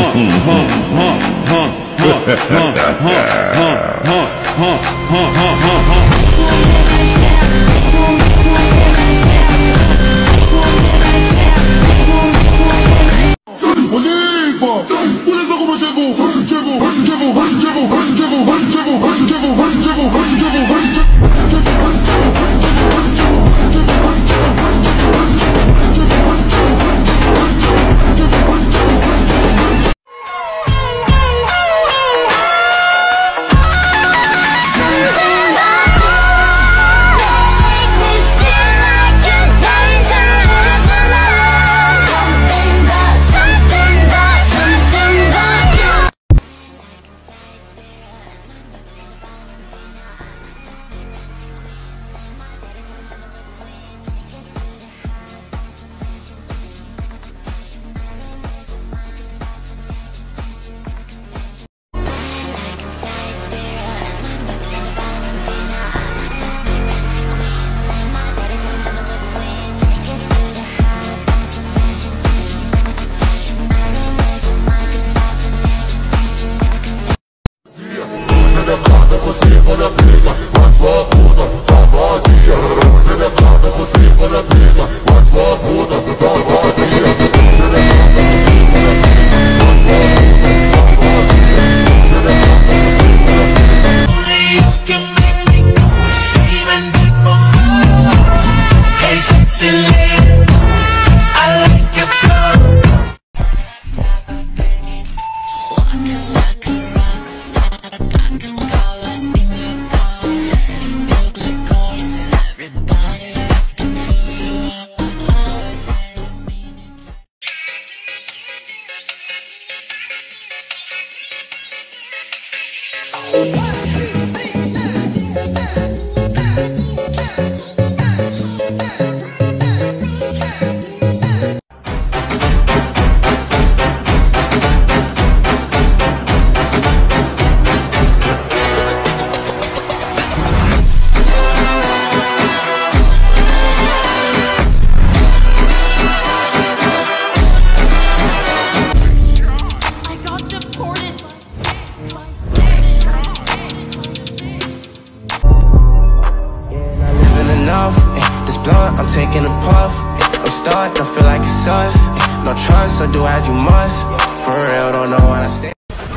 I'm taking a puff. I'm stuck, don't feel like it's us. No trust, so do as you must. For real, don't know what I stand.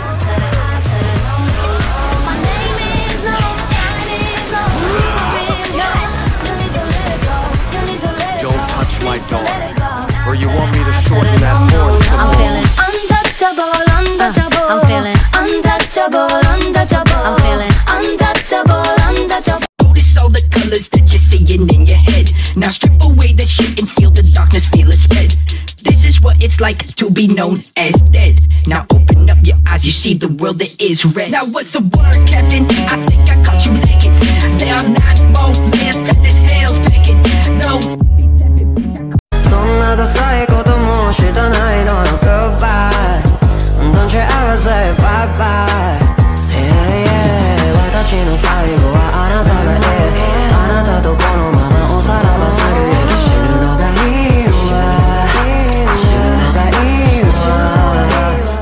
Don't touch my dog, or you want me to shorten that horn some more. I'm feeling untouchable, untouchable. I'm feeling untouchable, untouchable. I'm feeling untouchable, untouchable. Notice all the colors that you're seeing in your head. Now strip away the shit and feel the darkness, feel it spread. This is what it's like to be known as dead. Now open up your eyes, you see the world that is red. Now what's the word, Captain? I think I caught you naked. There are not more lands that this hell's picking. No. そんなダサいこともしたないのよ Goodbye Don't you ever say bye bye Yeah yeah 私の最後はあなたがあなたとこのままおさらばされる死ぬのがいいわ死ぬのがいいわ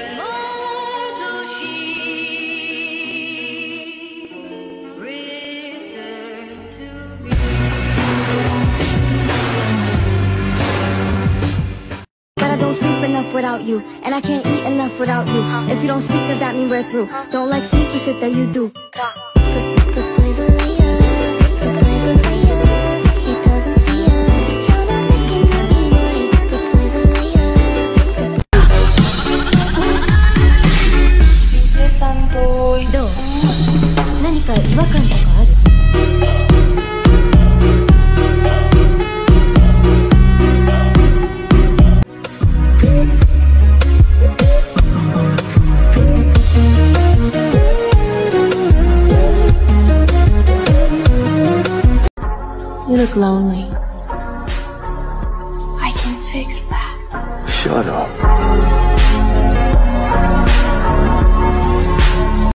But I don't sleep enough without you, and I can't eat enough without you. If you don't speak, does that mean we're through? Don't like sneaky shit that you do. You look lonely. I can fix that. Shut up.